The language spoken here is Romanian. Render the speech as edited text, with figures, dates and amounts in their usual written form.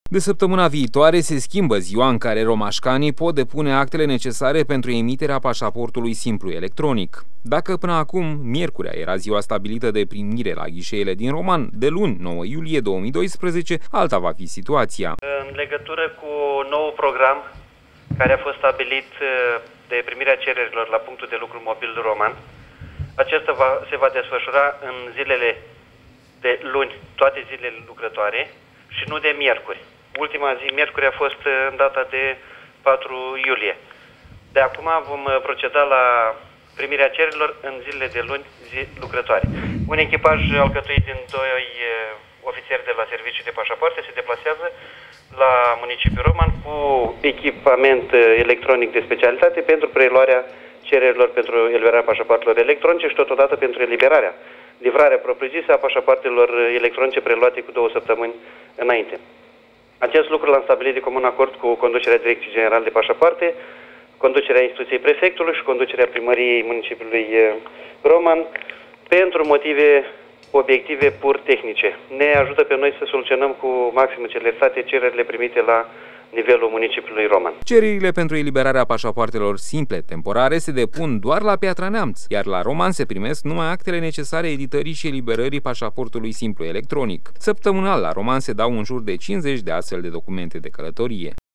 De săptămâna viitoare se schimbă ziua în care romașcanii pot depune actele necesare pentru emiterea pașaportului simplu electronic. Dacă până acum, miercurea, era ziua stabilită de primire la ghișeele din Roman, de luni, 9 iulie 2012, alta va fi situația. În legătură cu nou program care a fost stabilit de primirea cererilor la punctul de lucru mobil Roman, acesta se va desfășura în zilele de luni, toate zilele lucrătoare și nu de miercuri. Ultima zi, miercuri, a fost în data de 4 iulie. De acum vom proceda la primirea cererilor în zilele de luni, zi lucrătoare. Un echipaj alcătuit din 2 ofițeri de la Serviciul de Pașapoarte se deplasează la municipiul Roman cu echipament electronic de specialitate pentru preluarea cererilor pentru eliberarea pașapoartelor electronice și totodată pentru livrarea propriu-zisă a pașapoartelor electronice preluate cu 2 săptămâni înainte. Acest lucru l-am stabilit de comun acord cu conducerea Direcției Generale de Pașapoarte, conducerea instituției prefectului și conducerea primăriei municipiului Roman pentru motive obiective pur tehnice. Ne ajută pe noi să soluționăm cu maximă celeritate cererile primite la nivelul municipiului Roman. Cererile pentru eliberarea pașapoartelor simple temporare se depun doar la Piatra Neamț, iar la Roman se primesc numai actele necesare editării și eliberării pașaportului simplu electronic. Săptămânal la Roman se dau în jur de 50 de astfel de documente de călătorie.